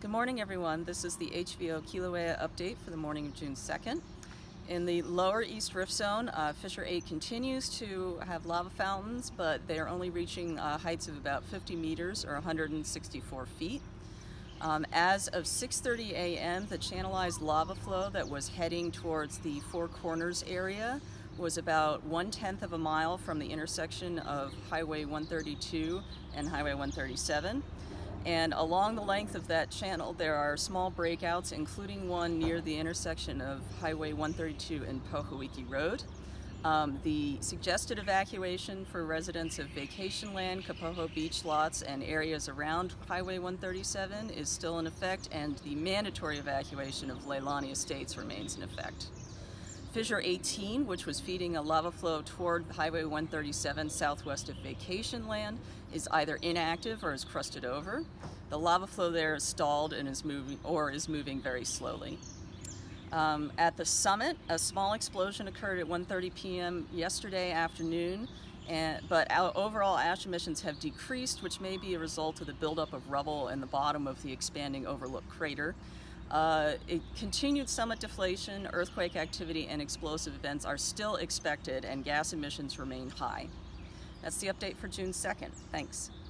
Good morning, everyone. This is the HVO Kīlauea update for the morning of June 2nd. In the lower East Rift Zone, Fissure 8 continues to have lava fountains, but they are only reaching heights of about 50 meters or 164 feet. As of 6:30 a.m., the channelized lava flow that was heading towards the Four Corners area was about 1/10 of a mile from the intersection of Highway 132 and Highway 137. And along the length of that channel, there are small breakouts, including one near the intersection of Highway 132 and Pohoiki Road. The suggested evacuation for residents of vacation land, Kapoho beach lots, and areas around Highway 137 is still in effect, and the mandatory evacuation of Leilani Estates remains in effect. Fissure 18, which was feeding a lava flow toward Highway 137 southwest of vacation land, is either inactive or is crusted over. The lava flow there is stalled and is moving very slowly. At the summit, a small explosion occurred at 1:30 p.m. yesterday afternoon, but overall ash emissions have decreased, which may be a result of the buildup of rubble in the bottom of the expanding overlook crater. Continued summit deflation, earthquake activity, and explosive events are still expected, and gas emissions remain high. That's the update for June 2nd. Thanks.